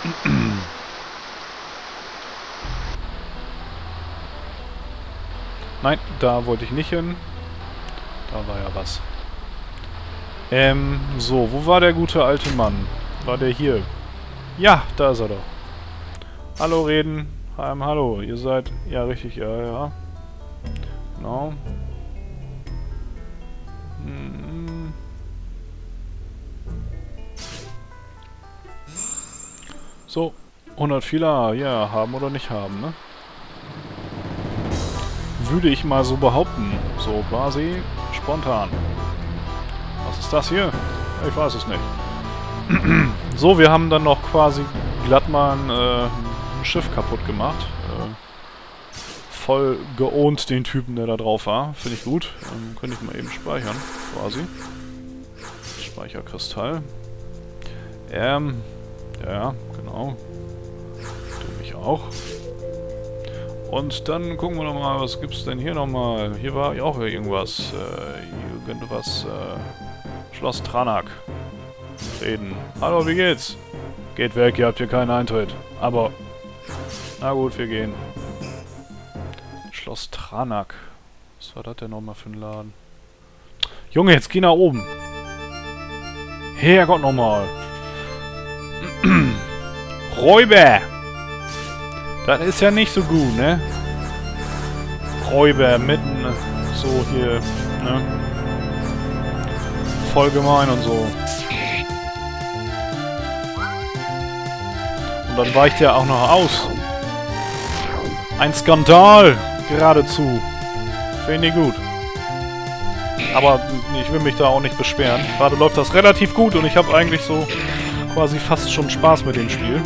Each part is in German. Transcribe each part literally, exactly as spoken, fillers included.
Nein, da wollte ich nicht hin. Da war ja was. Ähm, so, wo war der gute alte Mann? War der hier? Ja, da ist er doch. Hallo, Reden. Ähm, hallo, ihr seid... Ja, richtig, ja, ja. Genau. Hm. So, hundert Fehler, ja, haben oder nicht haben, ne? Würde ich mal so behaupten. So, quasi spontan. Was ist das hier? Ich weiß es nicht. So, wir haben dann noch quasi glatt mal ein, äh, ein Schiff kaputt gemacht. Äh, voll geohnt den Typen, der da drauf war. Finde ich gut. Ähm, könnte ich mal eben speichern, quasi. Speicherkristall. Ähm, ja, ja, genau. Du mich auch. Und dann gucken wir nochmal, was gibt's denn hier nochmal? Hier war auch irgendwas. Äh, irgendwas. Äh, Schloss Tranak. Reden. Hallo, wie geht's? Geht weg, ihr habt hier keinen Eintritt. Aber. Na gut, wir gehen. Schloss Tranak. Was war das denn nochmal für ein Laden? Junge, jetzt geh nach oben. Herrgott nochmal. Räuber! Das ist ja nicht so gut, ne? Räuber mitten so hier, ne? Voll gemein und so. Und dann weicht er auch noch aus. Ein Skandal! Geradezu. Finde ich gut. Aber ich will mich da auch nicht beschweren. Gerade läuft das relativ gut und ich habe eigentlich so quasi fast schon Spaß mit dem Spiel.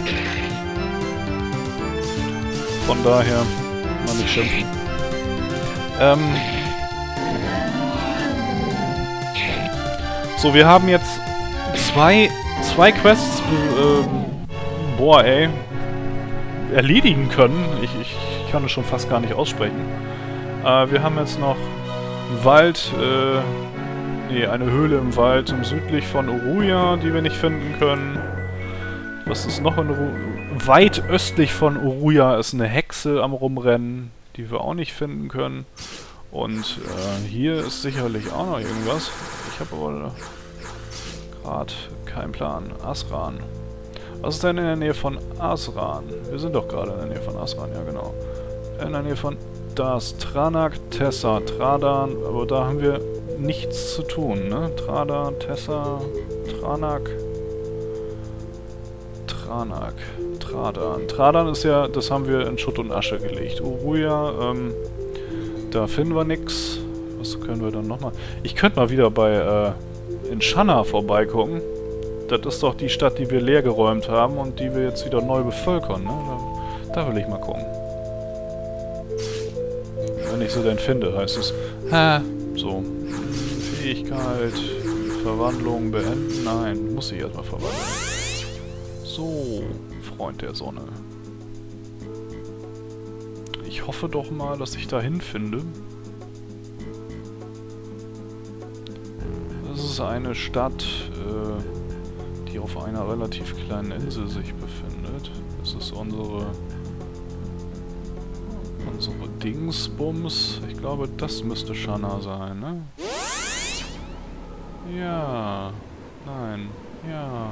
Von daher mal nicht schimpfen. Ähm so, wir haben jetzt zwei, zwei Quests äh, boah, ey, erledigen können. Ich, ich, ich kann es schon fast gar nicht aussprechen. Äh, wir haben jetzt noch einen Wald, äh, nee, eine Höhle im Wald südlich von Uruya, die wir nicht finden können. Was ist noch in Uruya? Weit östlich von Uruya ist eine Hexe am Rumrennen, die wir auch nicht finden können. Und äh, hier ist sicherlich auch noch irgendwas. Ich habe aber gerade keinen Plan. Asran. Was ist denn in der Nähe von Asran? Wir sind doch gerade in der Nähe von Asran, ja genau. In der Nähe von das Tranak, Tessa, Tradan, aber da haben wir nichts zu tun, ne? Tradan, Tessa, Tranak, Tranak, Tradan. Tradan ist ja, das haben wir in Schutt und Asche gelegt. Uruya, ähm, da finden wir nix. Was können wir dann nochmal? Ich könnte mal wieder bei, äh, in Shanna vorbeigucken. Das ist doch die Stadt, die wir leer geräumt haben und die wir jetzt wieder neu bevölkern, ne? Da, da will ich mal gucken. Wenn ich sie denn finde, heißt es, ha, so, Fähigkeit, Verwandlung beenden. Nein, muss ich erstmal verwandeln. So, Freund der Sonne. Ich hoffe doch mal, dass ich dahin finde. Das ist eine Stadt, äh, die auf einer relativ kleinen Insel sich befindet. Das ist unsere... unsere Dingsbums. Ich glaube, das müsste Shanna sein, ne? Ja. Nein. Ja.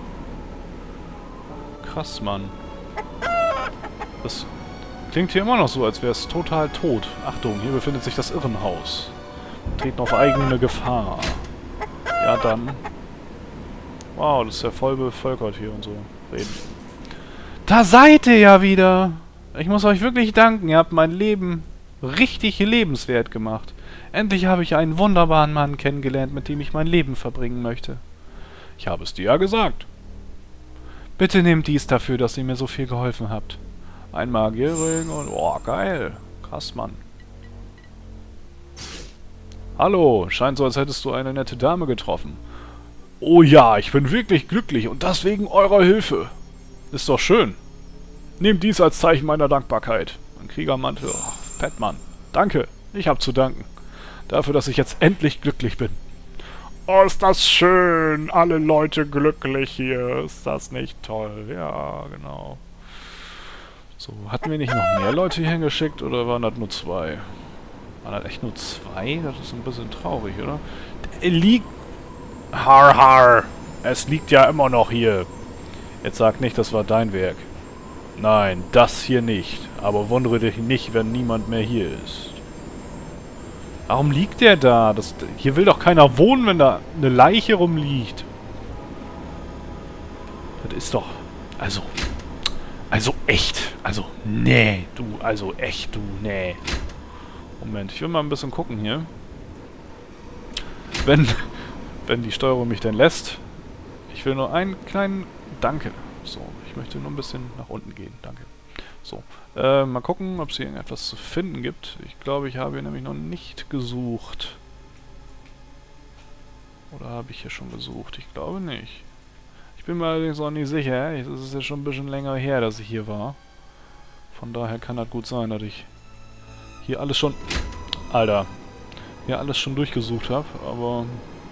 Krass, Mann. Das klingt hier immer noch so, als wäre es total tot. Achtung, hier befindet sich das Irrenhaus. Wir treten auf eigene Gefahr. Ja, dann. Wow, das ist ja voll bevölkert hier und so. Reden. Da seid ihr ja wieder! Ich muss euch wirklich danken, ihr habt mein Leben richtig lebenswert gemacht. Endlich habe ich einen wunderbaren Mann kennengelernt, mit dem ich mein Leben verbringen möchte. Ich habe es dir ja gesagt. Bitte nehmt dies dafür, dass ihr mir so viel geholfen habt. Ein Magierring und... oh, geil. Krass, Mann. Hallo, scheint so, als hättest du eine nette Dame getroffen. Oh ja, ich bin wirklich glücklich und das wegen eurer Hilfe. Ist doch schön. Nehmt dies als Zeichen meiner Dankbarkeit. Ein Kriegermantel. Oh, fett, Mann. Danke. Ich hab zu danken. Dafür, dass ich jetzt endlich glücklich bin. Oh, ist das schön. Alle Leute glücklich hier. Ist das nicht toll? Ja, genau. So, hatten wir nicht noch mehr Leute hier hingeschickt oder waren das nur zwei? Waren das echt nur zwei? Das ist ein bisschen traurig, oder? Er liegt... Har, har. Es liegt ja immer noch hier. Jetzt sag nicht, das war dein Werk. Nein, das hier nicht. Aber wundere dich nicht, wenn niemand mehr hier ist. Warum liegt der da? Das, hier will doch keiner wohnen, wenn da eine Leiche rumliegt. Das ist doch... Also... Also echt. Also, nee. Du, also echt, du, nee. Moment, ich will mal ein bisschen gucken hier. Wenn... Wenn die Steuerung mich denn lässt. Ich will nur einen kleinen... Danke. So, ich möchte nur ein bisschen nach unten gehen. Danke. So. Äh, mal gucken, ob es hier irgendetwas zu finden gibt. Ich glaube, ich habe hier nämlich noch nicht gesucht. Oder habe ich hier schon gesucht? Ich glaube nicht. Ich bin mir allerdings auch nicht sicher. Es ist ja schon ein bisschen länger her, dass ich hier war. Von daher kann das gut sein, dass ich hier alles schon... Alter. Hier alles schon durchgesucht habe, aber...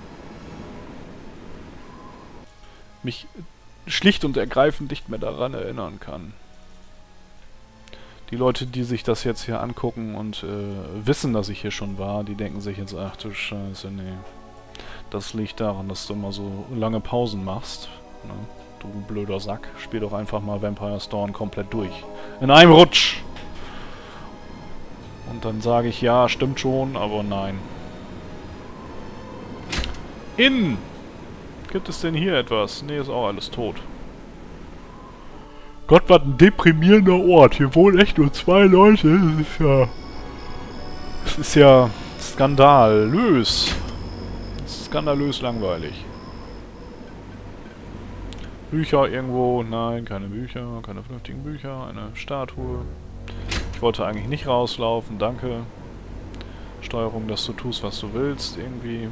mich schlicht und ergreifend nicht mehr daran erinnern kann. Die Leute, die sich das jetzt hier angucken und äh, wissen, dass ich hier schon war, die denken sich jetzt, ach du Scheiße, nee. Das liegt daran, dass du immer so lange Pausen machst. Ne? Du blöder Sack, spiel doch einfach mal Vampire's Dawn komplett durch. In einem Rutsch! Und dann sage ich, ja, stimmt schon, aber nein. In! Gibt es denn hier etwas? Nee, ist auch alles tot. Gott, was ein deprimierender Ort. Hier wohnen echt nur zwei Leute. Das ist ja... Das ist ja... skandalös. Skandalös langweilig. Bücher irgendwo? Nein, keine Bücher. Keine vernünftigen Bücher. Eine Statue. Ich wollte eigentlich nicht rauslaufen. Danke. Steuerung, dass du tust, was du willst. Irgendwie...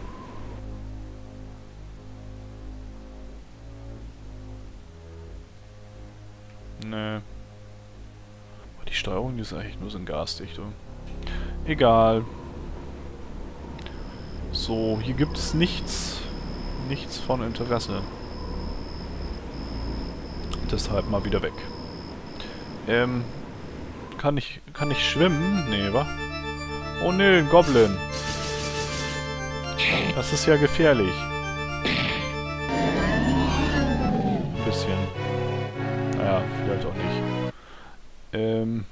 Nee. Die Steuerung, die ist eigentlich nur so ein garstig, du. Egal. So, hier gibt es nichts, nichts von Interesse. Deshalb mal wieder weg. Ähm, kann ich, kann ich schwimmen? Nee, wa? Oh nee, ein Goblin. Das ist ja gefährlich. Ein bisschen. Naja, vielleicht auch nicht. Ähm...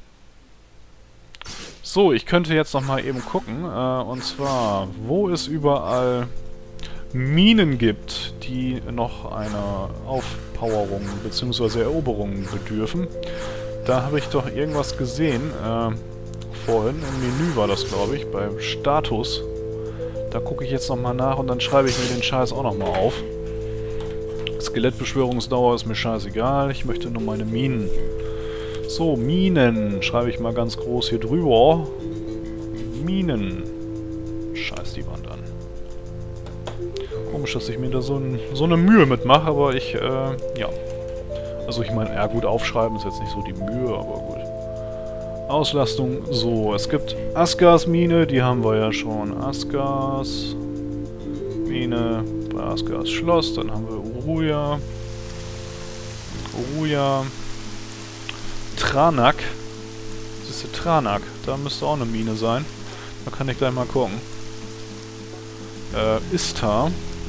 So, ich könnte jetzt noch mal eben gucken, äh, und zwar, wo es überall Minen gibt, die noch einer Aufpowerung bzw. Eroberung bedürfen. Da habe ich doch irgendwas gesehen, äh, vorhin, im Menü war das, glaube ich, beim Status. Da gucke ich jetzt noch mal nach und dann schreibe ich mir den Scheiß auch noch mal auf. Skelettbeschwörungsdauer ist mir scheißegal, ich möchte nur meine Minen. So, Minen. Schreibe ich mal ganz groß hier drüber. Minen. Scheiß die Wand an. Komisch, dass ich mir da so, ein, so eine Mühe mitmache, aber ich, äh, ja. Also ich meine, ja gut, aufschreiben ist jetzt nicht so die Mühe, aber gut. Auslastung, so, es gibt Asgars Mine, die haben wir ja schon. Asgars Mine, bei Asgars Schloss, dann haben wir Uruya. Uruya. Tranak. Das ist der Tranak. Da müsste auch eine Mine sein. Da kann ich gleich mal gucken. Äh, Istar.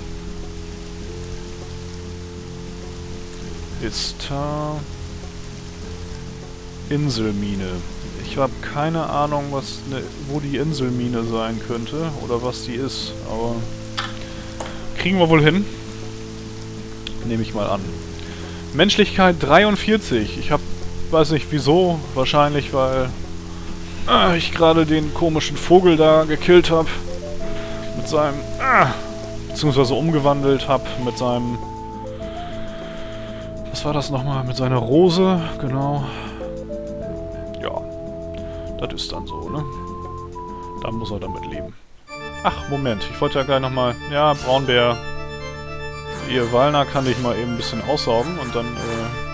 Istar. Inselmine. Ich habe keine Ahnung, was ne, wo die Inselmine sein könnte. Oder was die ist. Aber kriegen wir wohl hin. Nehme ich mal an. Menschlichkeit dreiundvierzig. Ich habe weiß nicht wieso, wahrscheinlich weil äh, ich gerade den komischen Vogel da gekillt habe. Mit seinem... Äh, beziehungsweise umgewandelt habe mit seinem... Was war das nochmal? Mit seiner Rose, genau. Ja, das ist dann so, ne? Da muss er damit leben. Ach, Moment, ich wollte ja gleich nochmal... Ja, Braunbär. Ihr Walner kann ich mal eben ein bisschen aussaugen und dann... Äh,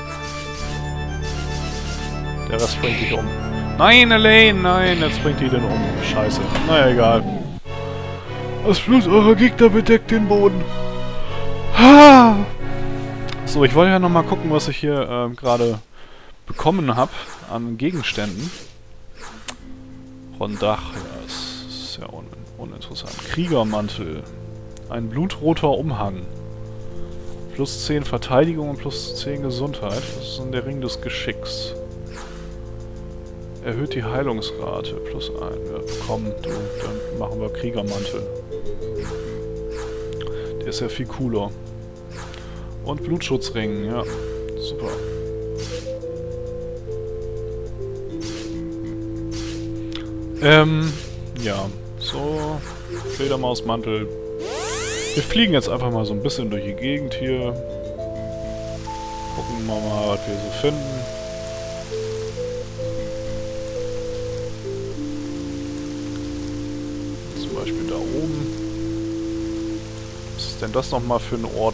Der Rest bringt dich um. Nein, Elaine, nein, jetzt bringt die den um. Scheiße. Naja, egal. Das Blut eurer Gegner bedeckt den Boden. Ha! So, ich wollte ja nochmal gucken, was ich hier ähm, gerade bekommen habe an Gegenständen. Rondach, ja, das ist ja un uninteressant. Kriegermantel. Ein blutroter Umhang. Plus zehn Verteidigung und plus zehn Gesundheit. Das ist dann der Ring des Geschicks. Erhöht die Heilungsrate. Plus ein. Ja, komm, du, dann machen wir Kriegermantel. Der ist ja viel cooler. Und Blutschutzring, ja. Super. Ähm, ja. So. Fledermausmantel. Wir fliegen jetzt einfach mal so ein bisschen durch die Gegend hier. Gucken wir mal, was wir so finden. Zum Beispiel da oben. Was ist denn das nochmal für ein Ort?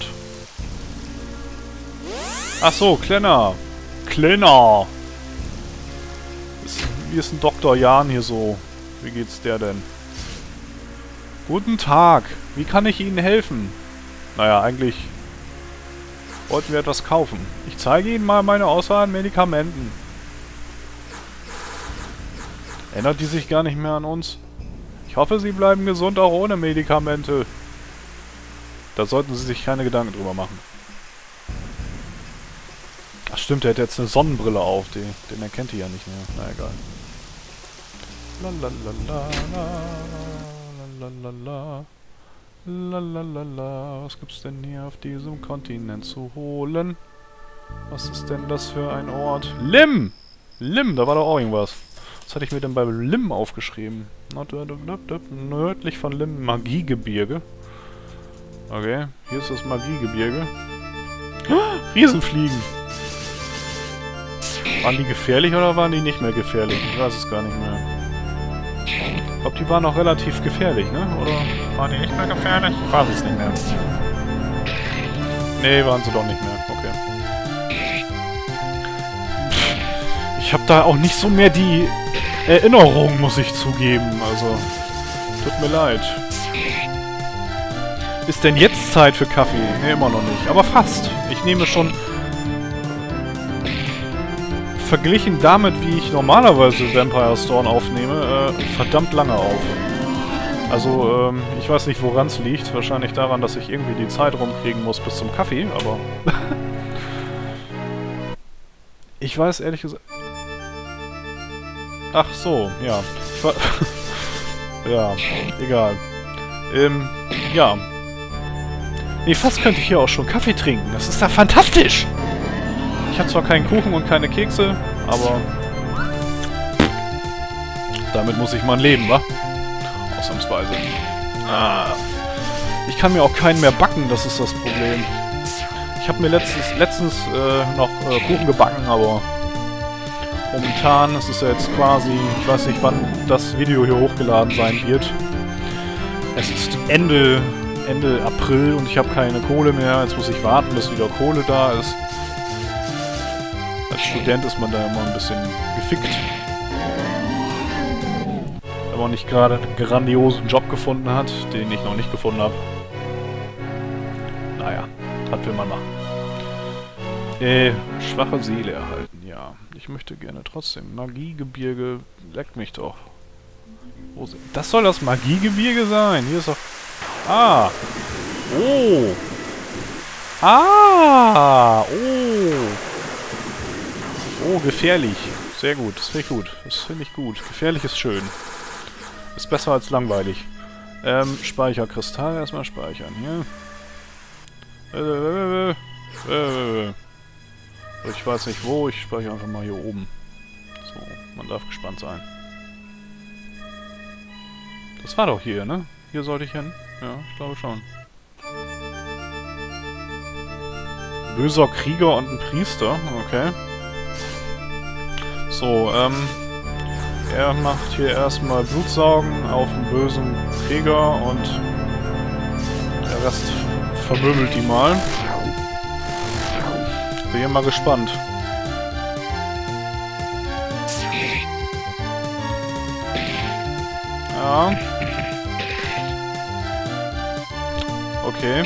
Ach so, Klenner. Klenner. Ist, wie ist ein Doktor Jan hier so? Wie geht's der denn? Guten Tag. Wie kann ich Ihnen helfen? Naja, eigentlich wollten wir etwas kaufen. Ich zeige Ihnen mal meine Auswahl an Medikamenten. Erinnert die sich gar nicht mehr an uns? Ich hoffe, Sie bleiben gesund auch ohne Medikamente. Da sollten Sie sich keine Gedanken drüber machen. Ach stimmt, der hat jetzt eine Sonnenbrille auf. Den, den erkennt die ja nicht mehr. Na egal. Lalalala, lalalala, lalalala. Was gibt's denn hier auf diesem Kontinent zu holen? Was ist denn das für ein Ort? Lim! Lim, da war doch auch irgendwas. Was hatte ich mir denn bei Lim aufgeschrieben? Nördlich von Lim, Magiegebirge. Okay, hier ist das Magiegebirge. Riesenfliegen! Waren die gefährlich oder waren die nicht mehr gefährlich? Ich weiß es gar nicht mehr. Ich glaube, die waren noch relativ gefährlich, ne? Oder waren die nicht mehr gefährlich? Ich weiß es nicht mehr. Nee, waren sie doch nicht mehr. Okay. Ich habe da auch nicht so mehr die Erinnerung, muss ich zugeben. Also, tut mir leid. Ist denn jetzt Zeit für Kaffee? Ne, immer noch nicht. Aber fast. Ich nehme schon... verglichen damit, wie ich normalerweise Vampire's Dawn aufnehme, äh, verdammt lange auf. Also, ähm, ich weiß nicht, woran es liegt. Wahrscheinlich daran, dass ich irgendwie die Zeit rumkriegen muss bis zum Kaffee, aber... ich weiß ehrlich gesagt... Ach so, ja. Ich war ja, egal. Ähm, ja. Nee, fast könnte ich hier auch schon Kaffee trinken. Das ist ja fantastisch! Ich habe zwar keinen Kuchen und keine Kekse, aber damit muss ich mal leben, wa? Ausnahmsweise. Ah, ich kann mir auch keinen mehr backen, das ist das Problem. Ich habe mir letztens, letztens äh, noch äh, Kuchen gebacken, aber momentan ist es ja jetzt quasi, ich weiß nicht, wann das Video hier hochgeladen sein wird. Es ist Ende, Ende April und ich habe keine Kohle mehr. Jetzt muss ich warten, bis wieder Kohle da ist. Als Student ist man da immer ein bisschen gefickt. Wenn man nicht gerade einen grandiosen Job gefunden hat, den ich noch nicht gefunden habe. Naja, was will man machen? Äh, schwache Seele erhalten, ja. Ich möchte gerne trotzdem. Magiegebirge, leckt mich doch. Wo sind... Das soll das Magiegebirge sein? Hier ist doch... Ah! Oh! Ah! Oh! Oh, gefährlich. Sehr gut, das finde ich gut. Das finde ich gut. Gefährlich ist schön. Ist besser als langweilig. Ähm, Speicherkristall. Erstmal speichern. Hier. Äh, äh, äh, äh. Ich weiß nicht wo. Ich speichere einfach mal hier oben. So, man darf gespannt sein. Das war doch hier, ne? Hier sollte ich hin. Ja, ich glaube schon. Böser Krieger und ein Priester. Okay. So, ähm... er macht hier erstmal Blutsaugen auf den bösen Krieger und der Rest vermöbelt die mal. Bin hier mal gespannt. Ja. Okay.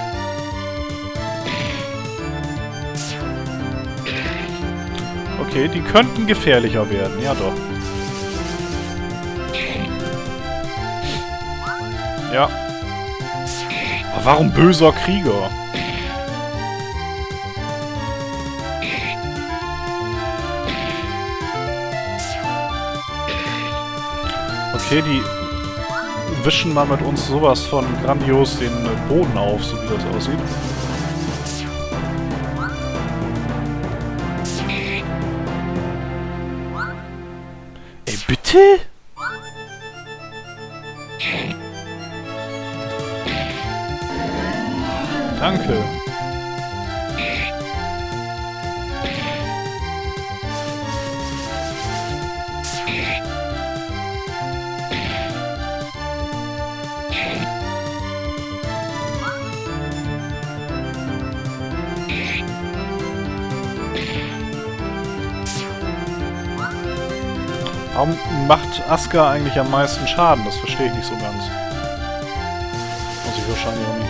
Okay, die könnten gefährlicher werden. Ja doch. Ja. Aber warum böser Krieger? Okay, die wischen mal mit uns sowas von grandios den Boden auf, so wie das aussieht. Ey, bitte? Danke. Warum macht Asuka eigentlich am meisten Schaden? Das verstehe ich nicht so ganz. Muss ich wahrscheinlich auch nicht.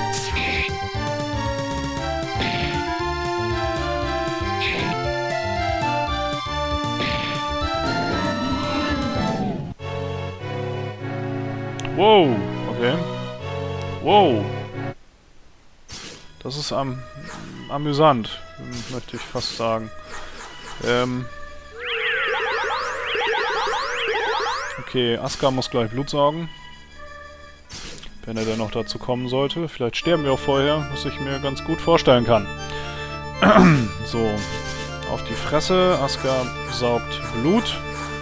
Wow, okay. Wow. Das ist am amüsant, möchte ich fast sagen. Ähm... Okay, Asuka muss gleich Blut saugen. Wenn er denn noch dazu kommen sollte. Vielleicht sterben wir auch vorher, was ich mir ganz gut vorstellen kann. So, auf die Fresse. Asuka saugt Blut.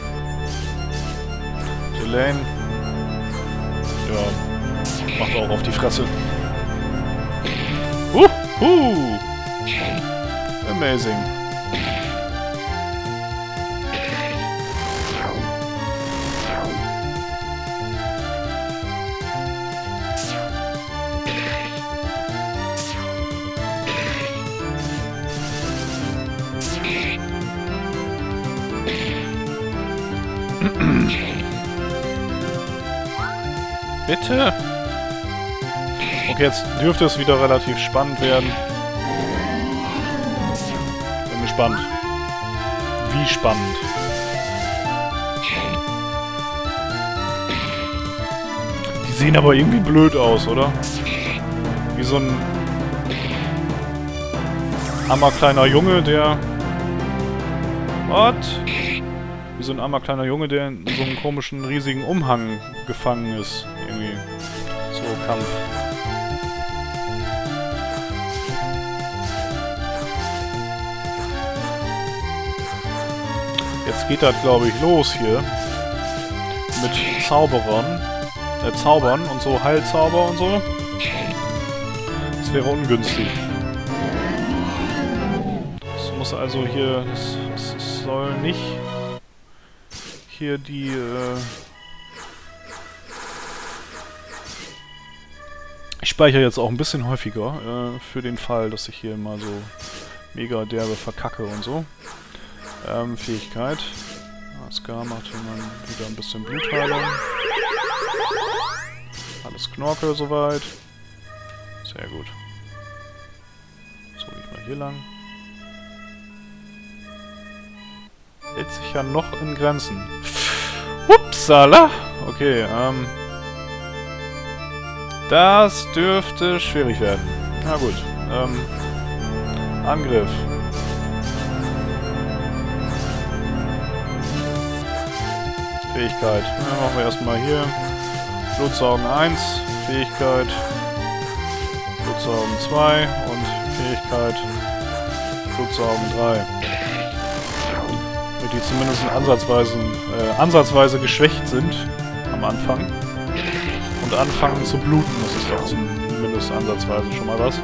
Delane. Ja, macht auch auf die Fresse. Uh, uh. Amazing. Bitte? Okay, jetzt dürfte es wieder relativ spannend werden. Bin gespannt. Wie spannend. Die sehen aber irgendwie blöd aus, oder? Wie so ein armer kleiner Junge, der... What? Wie so ein armer kleiner Junge, der in so einem komischen, riesigen Umhang gefangen ist. Irgendwie. So, Kampf. Jetzt geht das, glaube ich, los hier. Mit Zauberern. Äh, Zaubern und so, Heilzauber und so. Das wäre ungünstig. Das muss also hier... Das, das soll nicht... hier die, äh ich speichere jetzt auch ein bisschen häufiger, äh, für den Fall, dass ich hier mal so mega derbe verkacke und so. Ähm, Fähigkeit. Asuka macht hier mal wieder ein bisschen Blutheilung. Alles Knorke soweit. Sehr gut. So, gehe ich mal hier lang. Hält sich ja noch in Grenzen. Upsala! Okay, ähm... das dürfte schwierig werden. Na gut, ähm... Angriff. Fähigkeit. Ja, machen wir erstmal hier. Blutsaugen eins, Fähigkeit. Blutsaugen zwei und Fähigkeit. Blutsaugen drei. Die zumindest ansatzweise, äh, ansatzweise geschwächt sind am Anfang und anfangen zu bluten, das ist doch zumindest ansatzweise schon mal was.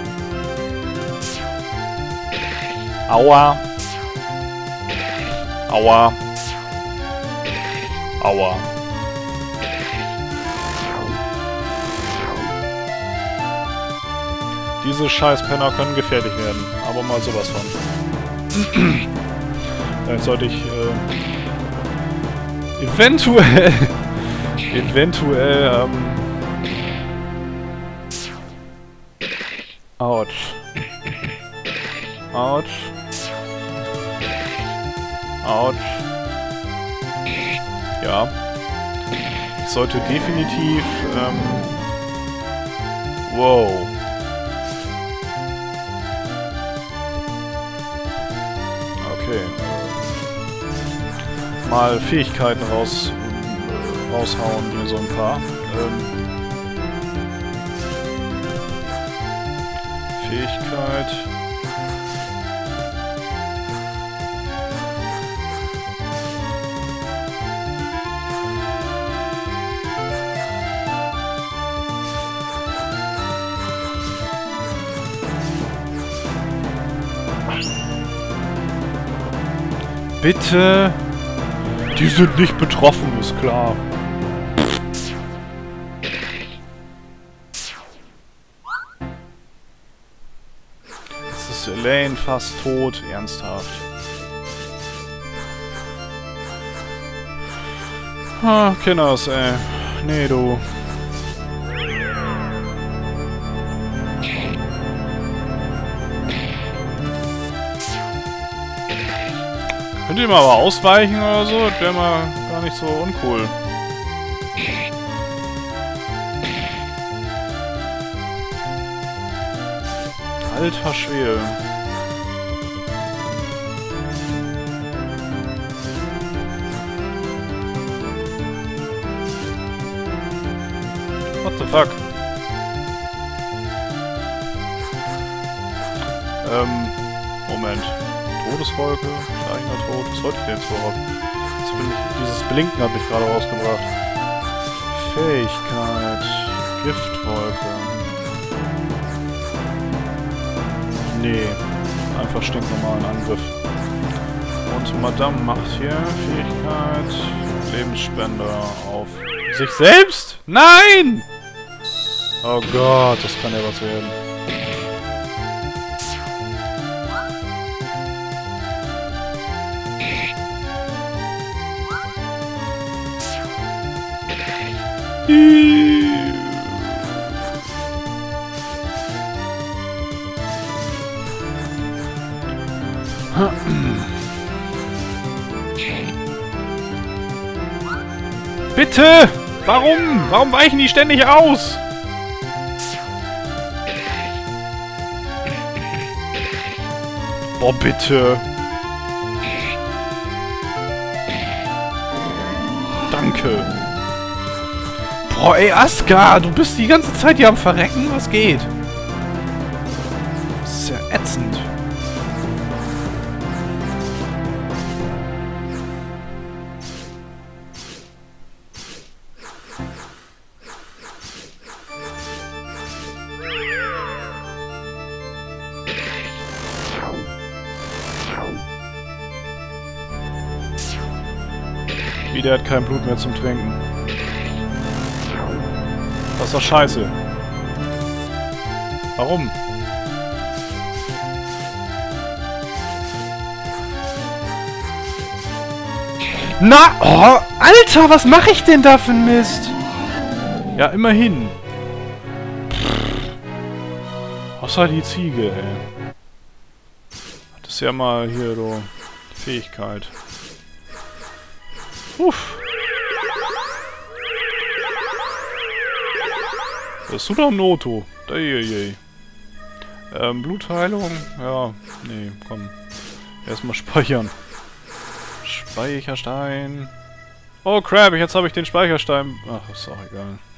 Aua. Aua. Aua. Diese Scheißpenner können gefährlich werden, aber mal sowas von. Jetzt sollte ich äh, eventuell eventuell ähm, Autsch. Autsch. Autsch. Ja. Ich sollte definitiv, ähm... wow. Okay. Mal Fähigkeiten raus... raushauen, hier so ein paar. Ähm... Fähigkeit. Bitte! Die sind nicht betroffen, ist klar. Jetzt ist Elaine fast tot, ernsthaft. Ah, Kinders, ey. Nee, du. Könnt ihr mal aber ausweichen oder so? Das wäre mal gar nicht so uncool. Alter Schwede. What the fuck? Ähm, Moment. Todeswolke, schleichender Tod. Was wollte ich denn jetzt überhaupt? Jetzt bin ich, dieses Blinken hat mich gerade rausgebracht. Fähigkeit. Giftwolke. Nee. Einfach stinknormalen Angriff. Und Madame macht hier Fähigkeit. Lebensspender auf sich selbst? Nein! Oh Gott, das kann ja was werden. Bitte! Warum? Warum weichen die ständig aus? Boah, bitte! Danke! Boah, ey, Aska! Du bist die ganze Zeit hier am Verrecken? Was geht? Das ist ja ätzend. Wie, der hat kein Blut mehr zum Trinken. Das ist doch scheiße. Warum? Na, oh, Alter, was mache ich denn da für ein Mist? Ja, immerhin. Pff. Außer die Ziege, ey. Das ist ja mal hier so Fähigkeit. Uff. Das ist doch ein Noto. Eieiei. Ähm, Blutheilung? Ja, nee, komm. Erstmal speichern. Speicherstein. Oh crap, jetzt habe ich den Speicherstein. Ach, ist auch egal.